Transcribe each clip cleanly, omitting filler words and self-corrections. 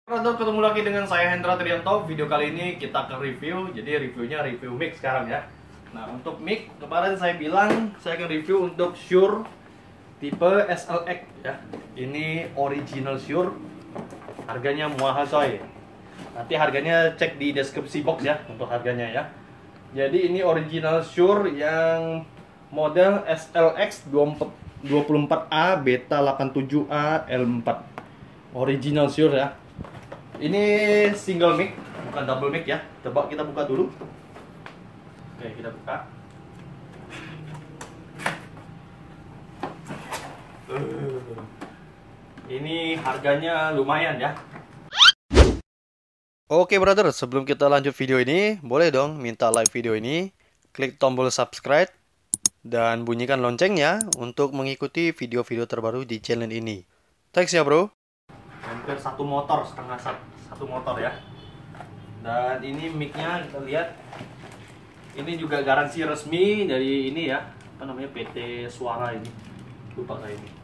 Brother, ketemu lagi dengan saya Hendra Trianto. Video kali ini kita akan review. Jadi reviewnya review mic sekarang ya. Nah, untuk mic kemarin saya bilang saya akan review untuk Shure tipe SLX ya. Ini original Shure. Harganya mahal coy. Nanti harganya cek di deskripsi box ya untuk harganya ya. Jadi ini original Shure yang model SLX 24A Beta 87A L4. Original Shure ya. Ini single mic, bukan double mic ya. Coba kita buka dulu. Oke, kita buka. Ini harganya lumayan ya. Oke brother, sebelum kita lanjut video ini, boleh dong minta like video ini, klik tombol subscribe, dan bunyikan loncengnya untuk mengikuti video-video terbaru di channel ini. Thanks ya bro. Hampir satu motor, satu motor ya. Dan ini micnya kita lihat, ini juga garansi resmi dari ini ya, apa namanya, PT Suara ini, lupa saya ini,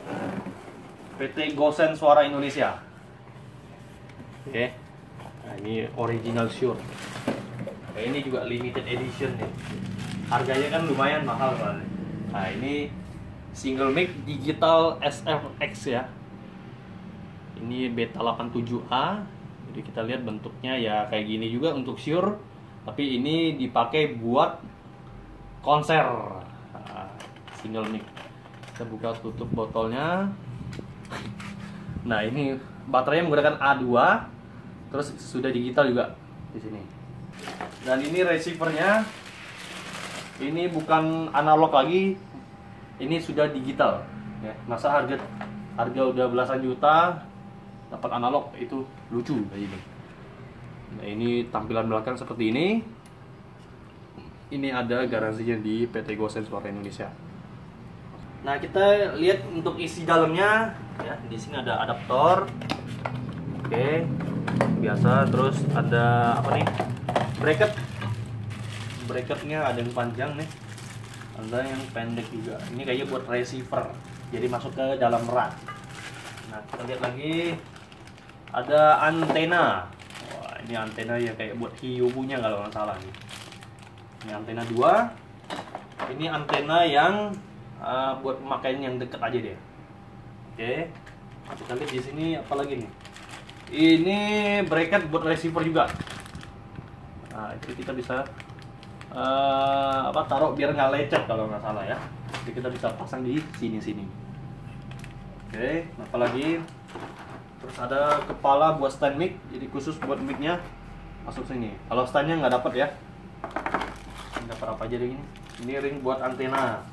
PT Gosen Suara Indonesia. Oke, nah ini original Shure. Nah, ini juga limited edition nih, harganya kan lumayan mahal soalnya. Nah ini single mic digital SLX ya. Ini Beta 87A. Jadi kita lihat bentuknya ya kayak gini juga untuk Shure, tapi ini dipakai buat konser. Nah, single mic. Kita buka tutup botolnya. Nah, ini baterainya menggunakan A2. Terus sudah digital juga di sini. Dan ini receivernya. Ini bukan analog lagi. Ini sudah digital. Ya, masa harga udah belasan juta dapat analog, itu lucu kayak gini. Nah, ini tampilan belakang seperti ini. Ini ada garansinya di PT Gosen Suara Indonesia. Nah, kita lihat untuk isi dalamnya ya. Di sini ada adaptor. Oke. Biasa, terus ada apa nih? Bracket. Bracketnya ada yang panjang nih. Ada yang pendek juga. Ini kayaknya buat receiver. Jadi masuk ke dalam rak. Nah, kita lihat lagi. Ada antena. Wah, ini antena ya kayak buat hiu punya kalau nggak salah nih. Ini antena 2. Ini antena yang buat pemakaian yang deket aja deh. Oke. Kita lihat di sini apa lagi nih. Ini bracket buat receiver juga. Nah, itu kita bisa taruh biar nggak lecet kalau nggak salah ya. Jadi kita bisa pasang di sini. Oke, apa lagi? Terus ada kepala buat stand mic, jadi khusus buat micnya masuk sini. Kalau standnya nggak dapat ya. Ini dapat apa aja deh ini? Ini ring buat antena.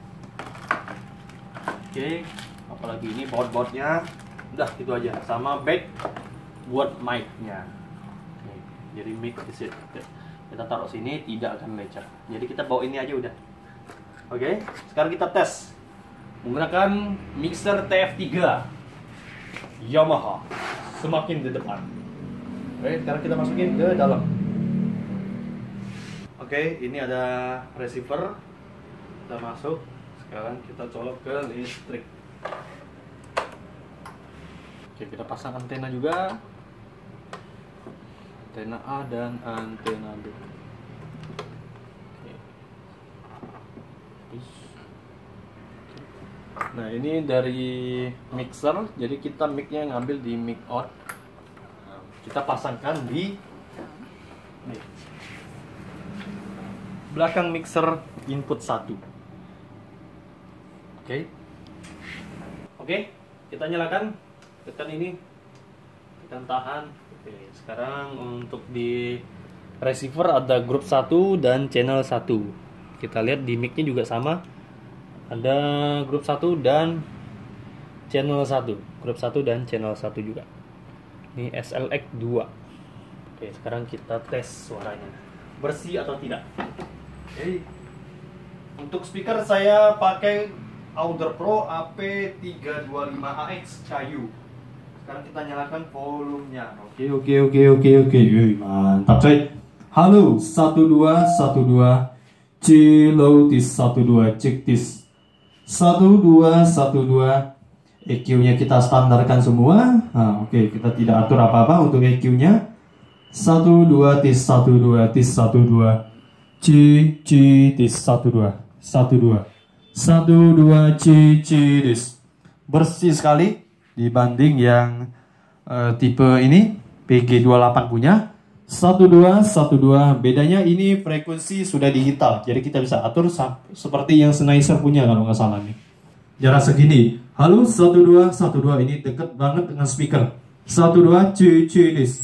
Oke, apalagi ini baut-bautnya. Udah gitu aja. Sama bag buat mic-nya. Oke, jadi mic di sini. Kita taruh sini tidak akan lecet. Jadi kita bawa ini aja udah. Oke, sekarang kita tes menggunakan mixer TF3 Yamaha, semakin di depan. Oke, sekarang kita masukin ke dalam. Oke, ini ada receiver. Kita masuk. Sekarang kita colok ke listrik. Oke, kita pasang antena juga. Antena A dan antena B. Oke. Nah, ini dari mixer, jadi kita mic-nya ngambil di mic out. Kita pasangkan di belakang mixer input 1. Oke, kita nyalakan, tekan ini, tekan tahan. Oke, sekarang untuk di receiver ada group 1 dan channel 1. Kita lihat di mic-nya juga sama. Ada grup 1 dan channel 1. Grup 1 dan channel 1 juga. Ini SLX 2. Oke, sekarang kita tes suaranya. Bersih atau tidak. Oke. Untuk speaker saya pakai Auder Pro AP325AX Cayu. Sekarang kita nyalakan volumenya. Oke. Mantap coy. Halo, 1212. Cilow tis 12 cek tis. 1212 EQ-nya kita standarkan semua. Nah, oke, kita tidak atur apa-apa untuk EQ-nya. 1 2 tis 1 2 tis 1 2 C C tis 1 2 1 2 1 2 C C tis. Bersih sekali dibanding yang tipe ini PG28 punya. 1 2 1 2. Bedanya ini frekuensi sudah digital, jadi kita bisa atur seperti yang Sennheiser punya kalau nggak salah nih. Jarak segini. Halo 1 2 1 2, ini deket banget dengan speaker. 1 2 C C tis.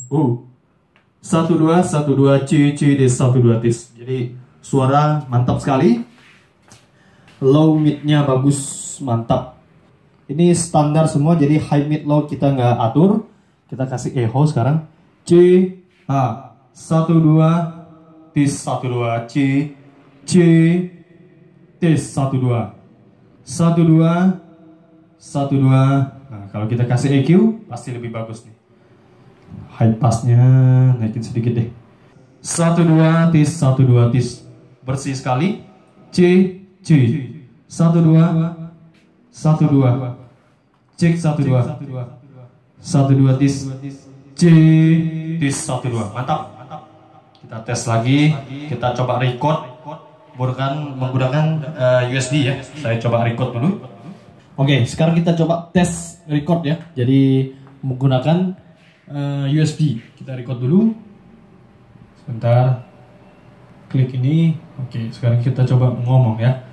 1 2 1 2 C C tis 1 2 tis. Jadi suara mantap sekali. Low mid-nya bagus, mantap. Ini standar semua, jadi high mid low kita nggak atur. Kita kasih echo sekarang. C H 1 2 tis 1 2 C C tis 1 2 1 2 1 2. Nah, kalau kita kasih EQ pasti lebih bagus nih. High passnya naikin sedikit deh. 1 2 tis 1 2 tis. Bersih sekali. C C 1 2 1 2. Cek 1 2 1 2 tis C tis 1 2. Mantap. Kita tes lagi. Kita coba record menggunakan USB ya. Saya coba record dulu. Oke, sekarang kita coba tes record ya. Jadi menggunakan USB. Kita record dulu. Sebentar. Klik ini. Oke, sekarang kita coba ngomong ya.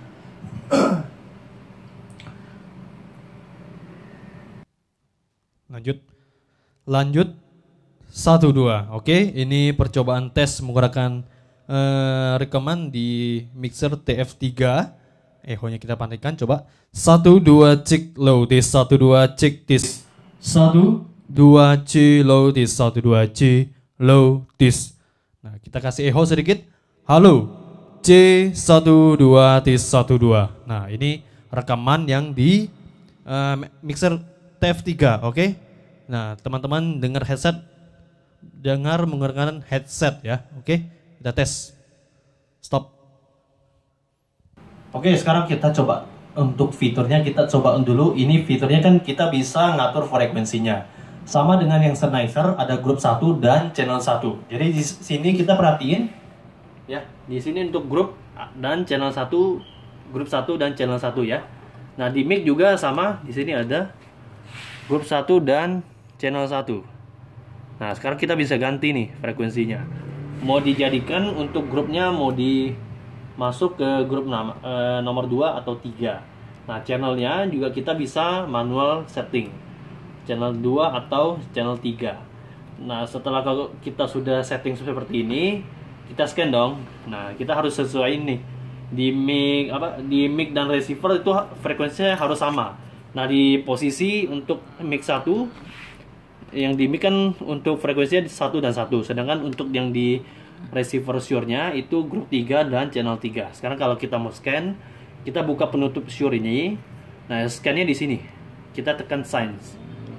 Lanjut 1 2. Oke, ini percobaan tes menggunakan rekaman di mixer TF3. Echo-nya kita pastikan, coba 1 2 cek low tis 1 2 cek tis 1 2 C low tis 1 2 C low tis. Nah, kita kasih echo sedikit. Halo C 1 2 tis 1 2. Nah, ini rekaman yang di mixer TF3. Oke. Nah, teman-teman dengar menggunakan headset ya. Oke, kita tes. Stop. Oke, sekarang kita coba untuk fiturnya. Kita coba dulu. Ini fiturnya kan kita bisa ngatur frekuensinya. Sama dengan yang Sennheiser, ada grup 1 dan channel 1. Jadi di sini kita perhatiin ya. Di sini untuk grup dan channel 1, grup 1 dan channel 1 ya. Nah, di mic juga sama. Di sini ada grup 1 dan channel 1. Nah, sekarang kita bisa ganti nih frekuensinya. Mau dijadikan untuk grupnya, mau masuk ke grup nomor 2 atau 3. Nah, channelnya juga kita bisa manual setting. Channel 2 atau channel 3. Nah, setelah kalau kita sudah setting seperti ini, kita scan dong. Nah, kita harus sesuaiin nih. Di mic dan receiver itu frekuensinya harus sama. Nah, di posisi untuk mic 1 yang di mic kan untuk frekuensinya 1 dan 1, sedangkan untuk yang di receiver Shure-nya itu grup 3 dan channel 3. Sekarang kalau kita mau scan, kita buka penutup Shure ini. Nah, scan-nya di sini. Kita tekan Signs.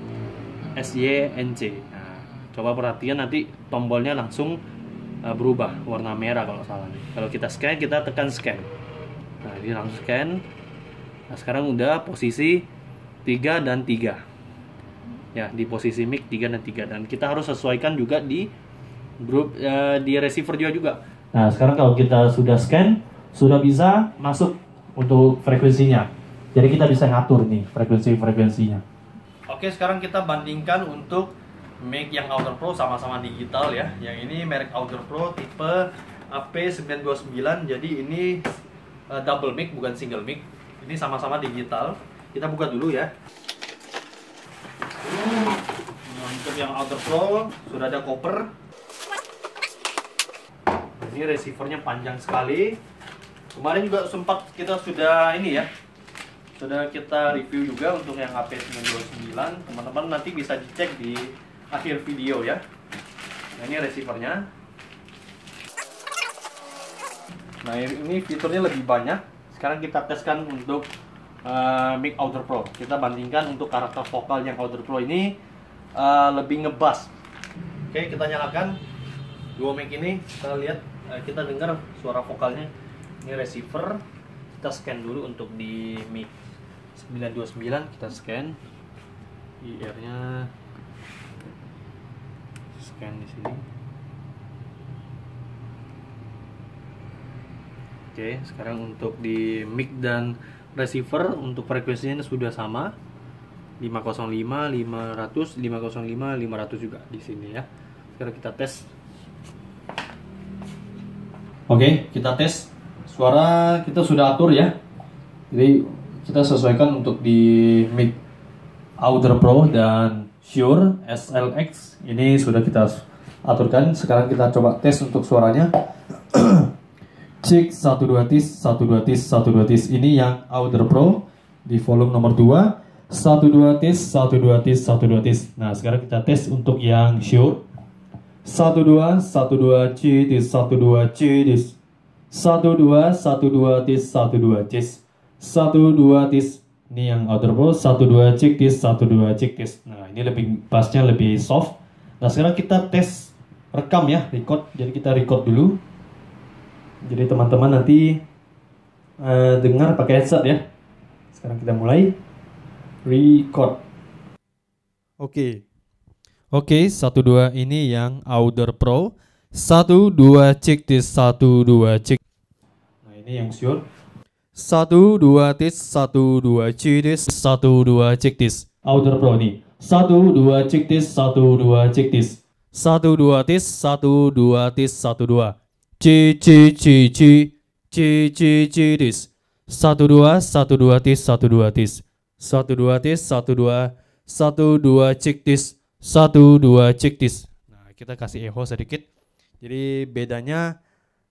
SYNC. Nah, coba perhatikan nanti tombolnya langsung berubah warna merah kalau salah nih. Kalau kita scan, kita tekan scan. Nah, ini langsung scan. Nah, sekarang udah posisi 3 dan 3. Ya, di posisi mic 3 dan 3, dan kita harus sesuaikan juga di grup di receiver juga. Nah, sekarang kalau kita sudah scan, sudah bisa masuk untuk frekuensinya. Jadi kita bisa ngatur nih frekuensinya. Oke, sekarang kita bandingkan untuk mic yang Audio Pro, sama-sama digital ya. Yang ini merek Audio Pro tipe AP929. Jadi ini double mic, bukan single mic. Ini sama-sama digital. Kita buka dulu ya. Untuk yang Audio Pro sudah ada koper. Ini receivernya panjang sekali. Kemarin juga sempat kita sudah kita review juga untuk yang AP929. Teman-teman nanti bisa dicek di akhir video ya. Nah, ini receivernya. Nah, ini fiturnya lebih banyak. Sekarang kita teskan untuk mic Audio Pro. Kita bandingkan untuk karakter vokal yang Audio Pro ini lebih ngebass. Oke, kita nyalakan dua mic ini. Kita lihat, kita dengar suara vokalnya. Ini receiver. Kita scan dulu untuk di mic 929 kita scan. IR-nya scan di sini. Oke, sekarang untuk di mic dan receiver untuk frekuensinya sudah sama. 505, 500, 505, 500 juga di sini ya. Sekarang kita tes. Oke, kita tes. Suara kita sudah atur ya. Jadi kita sesuaikan untuk di mic Audio Pro dan Shure SLX ini sudah kita aturkan. Sekarang kita coba tes untuk suaranya. Cek 12 tis, 12 tis, 12 tis. Ini yang Audio Pro di volume nomor 2. 12 tis, 12 tis, 12 tis. Nah, sekarang kita tes untuk yang Shure. 12, 12 C tis, 12 C tis. 12, 12 tis, 12 tis. 12 tis. Ini yang Audio Pro. 12 cek tis, 12 cek tis. Nah, ini lebih bassnya lebih soft. Nah, sekarang kita tes rekam ya, record. Jadi kita record dulu. Jadi teman-teman nanti dengar pakai headset ya. Sekarang kita mulai record. Oke, 12 ini yang Audio Pro. 12 cek tis, 12 cek. Nah, ini yang Shure. 12 tis, 12 cek tis, 12 cek tis. Audio Pro nih. 12 cek tis, 12 cek tis. 12 tis, 12 tis, 12. C C C C C C C tis. 12 12 tis, 12 tis. 12 tis, 12 12 cek tis, 12 cek tis. Nah, kita kasih echo sedikit. Jadi bedanya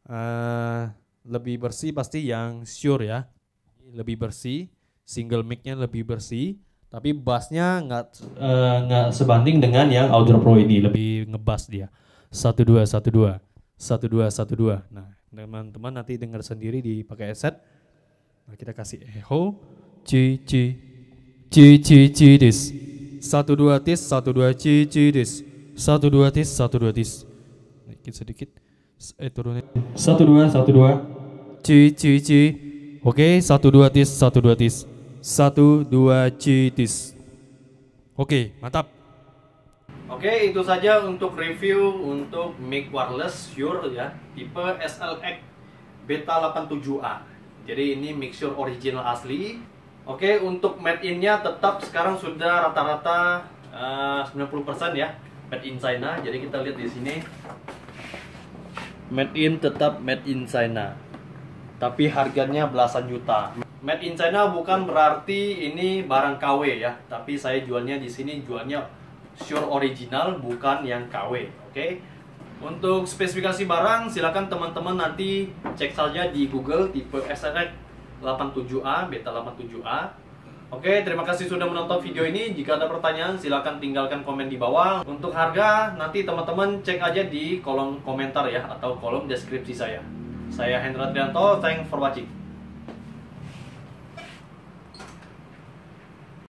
lebih bersih pasti yang Shure ya. Lebih bersih, single mic-nya lebih bersih, tapi bassnya nggak sebanding dengan yang Audio Pro ini, lebih ngebass dia. 12 12 12 12. Nah, teman-teman nanti dengar sendiri dipakai headset. Nah, kita kasih echo. C C C C C dis. 12 tis, 12 C C dis. 12 tis, 12 tis. Naikin sedikit. Turunin. 12 12 C C C. Oke, 12 tis, 12 tis. 12 C tis. Oke, mantap. Oke, itu saja untuk review untuk mic wireless Shure ya, tipe SLX Beta 87A. Jadi ini mic Shure original asli. Oke, untuk made in-nya tetap sekarang sudah rata-rata 90% ya, made in China. Jadi kita lihat di sini. Made in tetap made in China. Tapi harganya belasan juta. Made in China bukan berarti ini barang KW ya, tapi saya jualnya di sini jualnya Shure original, bukan yang KW. Oke. Untuk spesifikasi barang silakan teman-teman nanti cek saja di Google tipe SLX 87A, Beta 87A. Oke, terima kasih sudah menonton video ini. Jika ada pertanyaan silakan tinggalkan komen di bawah. Untuk harga nanti teman-teman cek aja di kolom komentar ya, atau kolom deskripsi saya. Saya Hendra Trianto, thanks for watching.